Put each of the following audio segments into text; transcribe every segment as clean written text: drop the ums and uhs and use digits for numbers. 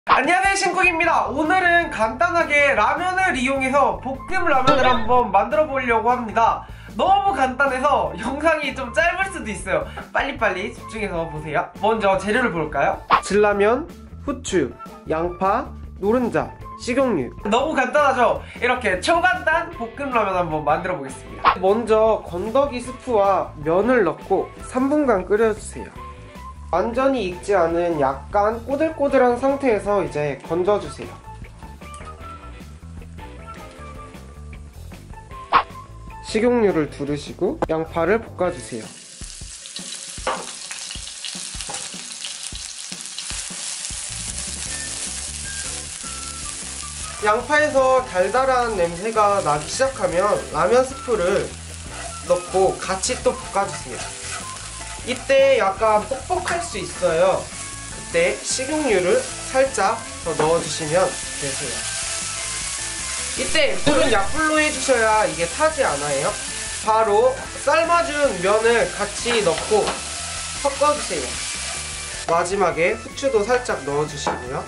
안녕하세요, 신쿡입니다. 오늘은 간단하게 라면을 이용해서 볶음 라면을 한번 만들어 보려고 합니다. 너무 간단해서 영상이 좀 짧을 수도 있어요. 빨리빨리 집중해서 보세요. 먼저 재료를 볼까요? 진라면, 후추, 양파, 노른자, 식용유. 너무 간단하죠? 이렇게 초간단 볶음라면 한번 만들어 보겠습니다. 먼저 건더기 스프와 면을 넣고 3분간 끓여주세요. 완전히 익지 않은 약간 꼬들꼬들한 상태에서 이제 건져주세요. 식용유를 두르시고 양파를 볶아주세요. 양파에서 달달한 냄새가 나기 시작하면 라면 스프를 넣고 같이 또 볶아주세요. 이때 약간 뻑뻑할 수 있어요. 그때 식용유를 살짝 더 넣어주시면 되세요. 이때 불은 약불로 해주셔야 이게 타지 않아요. 바로 삶아준 면을 같이 넣고 섞어주세요. 마지막에 후추도 살짝 넣어주시고요.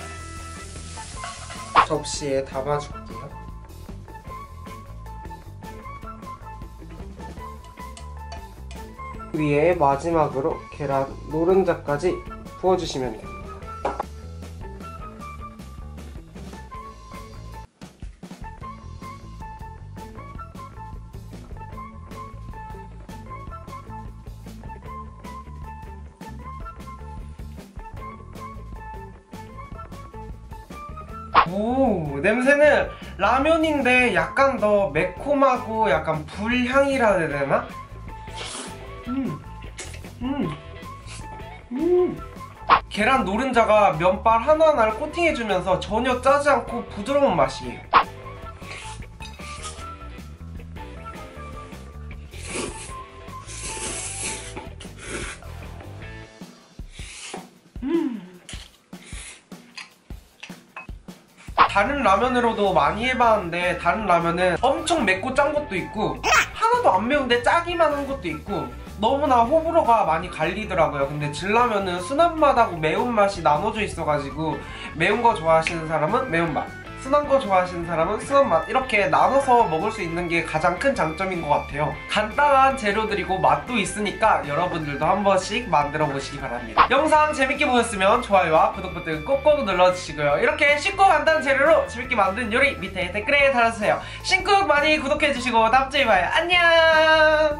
접시에 담아줄게요. 위에 마지막으로 계란 노른자까지 부어주시면 됩니다. 오, 냄새는 라면인데 약간 더 매콤하고 약간 불향이라 해야 되나? 계란 노른자가 면발 하나하나를 코팅해주면서 전혀 짜지 않고 부드러운 맛이에요. 다른 라면으로도 많이 해봤는데 다른 라면은 엄청 맵고 짠 것도 있고 하나도 안 매운데 짜기만 한 것도 있고 너무나 호불호가 많이 갈리더라고요. 근데 진라면은 순한 맛하고 매운맛이 나눠져 있어가지고 매운 거 좋아하시는 사람은 매운맛, 순한 거 좋아하시는 사람은 순한 맛, 이렇게 나눠서 먹을 수 있는 게 가장 큰 장점인 것 같아요. 간단한 재료들이고 맛도 있으니까 여러분들도 한 번씩 만들어 보시기 바랍니다. 영상 재밌게 보셨으면 좋아요와 구독 버튼 꼭꼭 눌러주시고요. 이렇게 쉽고 간단한 재료로 재밌게 만든 요리 밑에 댓글에 달아주세요. 신쿡 많이 구독해주시고 다음주에 봐요. 안녕.